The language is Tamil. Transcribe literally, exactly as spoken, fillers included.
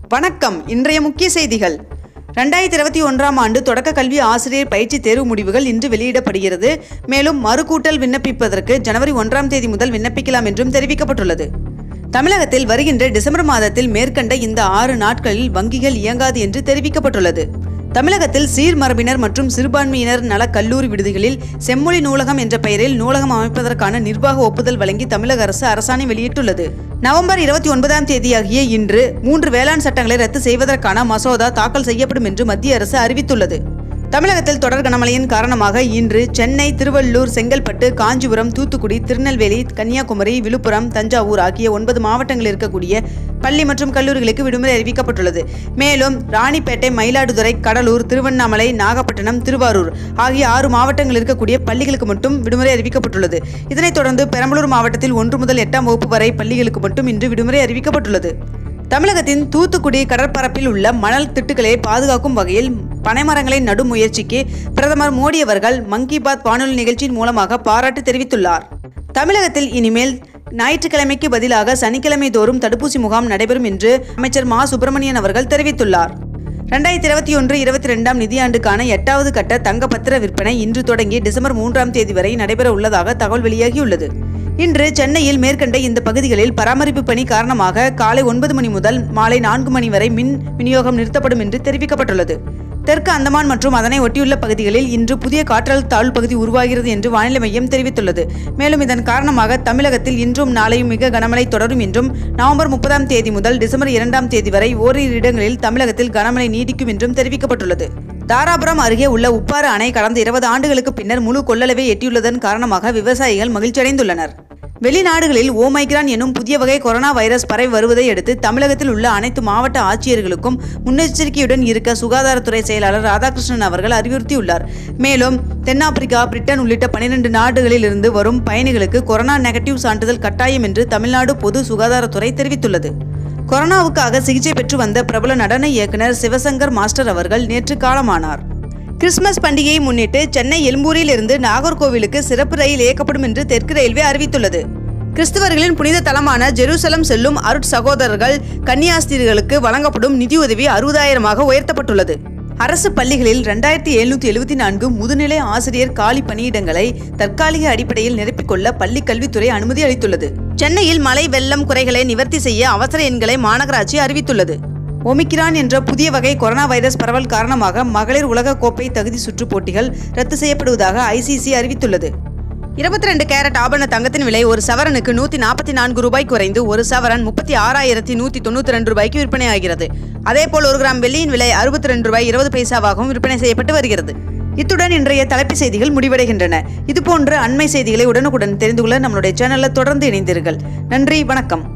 வணக்கம். இன்றைய முக்கிய செய்திகள். இரண்டாயிரத்தி இருபத்தி ஒன்றாம் ஆண்டு தொடக்க கல்வி ஆசிரியர் பயிற்சி தேர்வு முடிவுகள் இன்று வெளியிடப்படுகிறது. மேலும் மறுகூட்டல் விண்ணப்பிப்பதற்கு ஜனவரி ஒன்றாம் தேதி முதல் விண்ணப்பிக்கலாம் என்றும் தெரிவிக்கப்பட்டுள்ளது. தமிழகத்தில் வருகின்ற டிசம்பர் மாதத்தில் மேற்கண்ட இந்த ஆறு நாட்களில் வங்கிகள் இயங்காது என்று தெரிவிக்கப்பட்டுள்ளது. தமிழகத்தில் சீர்மரபினர் மற்றும் சிறுபான்மையினர் நல கல்லூரி விடுதிகளில் செம்மொழி நூலகம் என்ற பெயரில் நூலகம் அமைப்பதற்கான நிர்வாக ஒப்புதல் வழங்கி தமிழக அரசு அரசாணை வெளியிட்டுள்ளது. நவம்பர் இருபத்தி ஒன்பதாம் தேதியாகிய இன்று மூன்று வேளாண் சட்டங்களை ரத்து செய்வதற்கான மசோதா தாக்கல் செய்யப்படும் என்று மத்திய அரசு அறிவித்துள்ளது. தமிழகத்தில் தொடர் கனமழையின் காரணமாக இன்று சென்னை, திருவள்ளூர், செங்கல்பட்டு, காஞ்சிபுரம், தூத்துக்குடி, திருநெல்வேலி, கன்னியாகுமரி, விழுப்புரம், தஞ்சாவூர் ஆகிய ஒன்பது மாவட்டங்களில் இருக்கக்கூடிய பள்ளி மற்றும் கல்லூரிகளுக்கு விடுமுறை அறிவிக்கப்பட்டுள்ளது. மேலும் ராணிப்பேட்டை, மயிலாடுதுறை, கடலூர், திருவண்ணாமலை, நாகப்பட்டினம், திருவாரூர் ஆகிய ஆறு மாவட்டங்களில் இருக்கக்கூடிய பள்ளிகளுக்கு மட்டும் விடுமுறை அறிவிக்கப்பட்டுள்ளது. இதனைத் தொடர்ந்து பெரம்பலூர் மாவட்டத்தில் ஒன்று முதல் எட்டாம் வகுப்பு வரை பள்ளிகளுக்கு மட்டும் இன்று விடுமுறை அறிவிக்கப்பட்டுள்ளது. தமிழகத்தின் தூத்துக்குடி கடற்பரப்பில் உள்ள மணல் திட்டுகளை பாதுகாக்கும் வகையில் பனைமரங்களை நடும் முயற்சிக்கு பிரதமர் மோடி அவர்கள் மன் கி பாத் வானொலி நிகழ்ச்சியின் மூலமாக பாராட்டு தெரிவித்துள்ளார். தமிழகத்தில் இனிமேல் ஞாயிற்றுக்கிழமைக்கு பதிலாக சனிக்கிழமை தோறும் தடுப்பூசி முகாம் நடைபெறும் என்று அமைச்சர் மா சுப்பிரமணியன் அவர்கள் தெரிவித்துள்ளார். இரண்டாயிரத்தி இருபத்தி ஒன்று இருபத்தி ரெண்டாம் நிதியாண்டுக்கான எட்டாவது கட்ட தங்க பத்திர விற்பனை இன்று தொடங்கி டிசம்பர் மூன்றாம் தேதி வரை நடைபெற உள்ளதாக தகவல் வெளியாகியுள்ளது. இன்று சென்னையில் மேற்கண்ட இந்த பகுதிகளில் பராமரிப்பு பணி காரணமாக காலை ஒன்பது மணி முதல் மாலை நான்கு மணி வரை மின் விநியோகம் நிறுத்தப்படும் என்று தெரிவிக்கப்பட்டுள்ளது. தெற்கு அந்தமான் மற்றும் அதனை ஒட்டியுள்ள பகுதிகளில் இன்று புதிய காற்றழுத்த தாழ்வு பகுதி உருவாகிறது என்று வானிலை மையம் தெரிவித்துள்ளது. மேலும் இதன் காரணமாக தமிழகத்தில் இன்றும் நாளையும் மிக கனமழை தொடரும் என்றும் நவம்பர் முப்பதாம் தேதி முதல் டிசம்பர் இரண்டாம் தேதி வரை ஓரிரு இடங்களில் தமிழகத்தில் கனமழை நீடிக்கும் என்றும் தெரிவிக்கப்பட்டுள்ளது. தாராபுரம் அருகே உள்ள உப்பாறு அணை கடந்த இருபது ஆண்டுகளுக்கு பின்னர் முழு கொள்ளளவை எட்டியுள்ளதன் காரணமாக விவசாயிகள் மகிழ்ச்சியடைந்துள்ளனர். வெளிநாடுகளில் ஓமைக்ரான் எனும் புதிய வகை கொரோனா வைரஸ் பரவி வருவதை அடுத்து தமிழகத்தில் உள்ள அனைத்து மாவட்ட ஆட்சியர்களுக்கும் முன்னெச்சரிக்கையுடன் இருக்க சுகாதாரத்துறை செயலாளர் ராதாகிருஷ்ணன் அவர்கள் அறிவுறுத்தியுள்ளார். மேலும் தென்னாப்பிரிக்கா, பிரிட்டன் உள்ளிட்ட பனிரெண்டு நாடுகளில் இருந்து வரும் பயணிகளுக்கு கொரோனா நெகட்டிவ் சான்றிதழ் கட்டாயம் என்று தமிழ்நாடு பொது சுகாதாரத்துறை தெரிவித்துள்ளது. கொரோனாவுக்காக சிகிச்சை பெற்று வந்த பிரபல நடன இயக்குனர் சிவசங்கர் மாஸ்டர் அவர்கள் நேற்று காலமானார். கிறிஸ்துமஸ் பண்டிகையை முன்னிட்டு சென்னை எழும்பூரில் இருந்து நாகர்கோவிலுக்கு சிறப்பு ரயில் இயக்கப்படும் என்று தெற்கு ரயில்வே அறிவித்துள்ளது. கிறிஸ்தவர்களின் புனித தலமான ஜெருசலம் செல்லும் அருட் சகோதரர்கள் கன்னியாஸ்திரிகளுக்கு வழங்கப்படும் நிதியுதவி அறுபதாயிரமாக உயர்த்தப்பட்டுள்ளது. அரசு பள்ளிகளில் இரண்டாயிரத்தி எழுநூத்தி எழுபத்தி நான்கு முதுநிலை ஆசிரியர் காலி பணியிடங்களை தற்காலிக அடிப்படையில் நிரப்பிக்கொள்ள பள்ளி கல்வித்துறை அனுமதி அளித்துள்ளது. சென்னையில் மழை வெள்ளம் குறைகளை நிவர்த்தி செய்ய அவசர எண்களை மாநகராட்சி அறிவித்துள்ளது. ஒமிக்ரான் என்ற புதிய வகை கொரோனா வைரஸ் பரவல் காரணமாக மகளிர் உலக கோப்பை தகுதி சுற்று போட்டிகள் ரத்து செய்யப்படுவதாக ஐ சி சி அறிவித்துள்ளது. இருபத்தி ரெண்டு கேரட் ஆபரண தங்கத்தின் விலை ஒரு சவரனுக்கு நூற்றி நாற்பத்தி நான்கு ரூபாய் குறைந்து ஒரு சவரன் முப்பத்தி ஆறாயிரத்தி நூற்றி தொண்ணூற்றி ரெண்டு ரூபாய்க்கு விற்பனை ஆகிறது. அதேபோல் ஒரு கிராம் வெள்ளியின் விலை அறுபத்தி ரெண்டு ரூபாய் இருபது பைசாவாகவும் விற்பனை செய்யப்பட்டு வருகிறது. இத்துடன் இன்றைய தலைப்புச் செய்திகள் முடிவடைகின்றன. இதுபோன்ற அண்மை செய்திகளை உடனுக்குடன் தெரிந்து கொள்ள நம்மளுடைய சேனலில் தொடர்ந்து இணைந்தீர்கள். நன்றி, வணக்கம்.